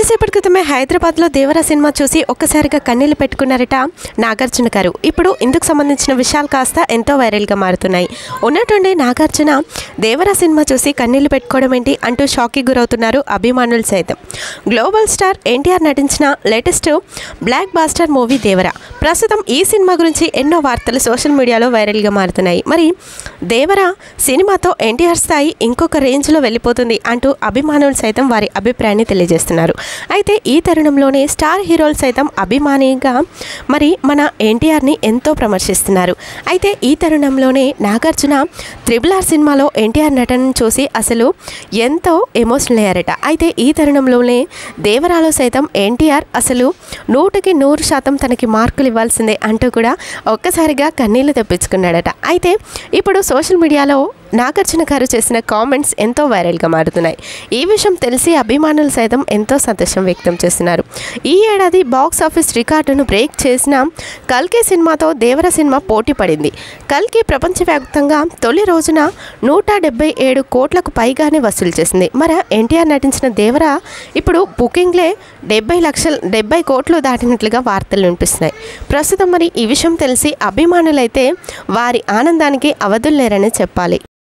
కొద్దిసేపటి క్రితమే హైదరాబాద్లో దేవరా సినిమా చూసి ఒక్కసారిగా కన్నీళ్లు పెట్టుకున్నారట నాగార్జున గారు. ఇప్పుడు ఇందుకు సంబంధించిన విషయాలు కాస్త ఎంతో వైరల్గా మారుతున్నాయి. ఉన్నట్టుండి నాగార్జున దేవరా సినిమా చూసి కన్నీళ్లు పెట్టుకోవడం ఏంటి అంటూ షాక్కి గురవుతున్నారు అభిమానులు సైతం. గ్లోబల్ స్టార్ ఎన్టీఆర్ నటించిన latest blockbuster movie Devara. ప్రస్తుతం ఈ సినిమా గురించి ఎన్నో వార్తలు సోషల్ మీడియాలో వైరల్గా మారుతున్నాయి. మరి దేవరా సినిమాతో ఎన్టీఆర్ స్థాయి ఇంకొక రేంజ్లో వెళ్ళిపోతుంది అంటూ అభిమానులు సైతం వారి అభిప్రాయాన్ని తెలియజేస్తున్నారు. అయితే ఈ తరుణంలోనే స్టార్ హీరోలు సైతం అభిమానిగా మరి మన ఎన్టీఆర్ని ఎంతో ప్రశంసిస్తున్నారు. అయితే ఈ తరుణంలోనే నాగార్జున RRR సినిమాలో ఎన్టీఆర్ నటనను చూసి అసలు ఎంతో ఎమోషనల్ అయ్యారట. అయితే ఈ తరుణంలోనే దేవరాలో సైతం ఎన్టీఆర్ అసలు 100% తనకి మార్కులు ఇవ్వాల్సిందే అంటూ కూడా ఒక్కసారిగా కన్నీళ్లు తెప్పించుకున్నాడట. అయితే ఇప్పుడు సోషల్ మీడియాలో నాగార్జున గారు చేసిన కామెంట్స్ ఎంతో వైరల్గా మారుతున్నాయి. ఈ విషయం తెలిసి అభిమానులు సైతం ఎంతో సంతోషం వ్యక్తం చేస్తున్నారు. ఈ ఏడాది బాక్స్ ఆఫీస్ రికార్డును బ్రేక్ చేసిన కల్కి సినిమాతో దేవరా సినిమా పోటీ పడింది. కల్కి ప్రపంచవ్యాప్తంగా తొలి రోజున 177 కోట్లకు పైగానే వసూలు చేసింది. మరి ఎన్టీఆర్ నటించిన దేవరా ఇప్పుడు బుకింగ్లే 70 కోట్లు దాటినట్లుగా వార్తలు వినిపిస్తున్నాయి. ప్రస్తుతం మరి ఈ విషయం తెలిసి అభిమానులైతే వారి ఆనందానికి అవధులు లేరని చెప్పాలి.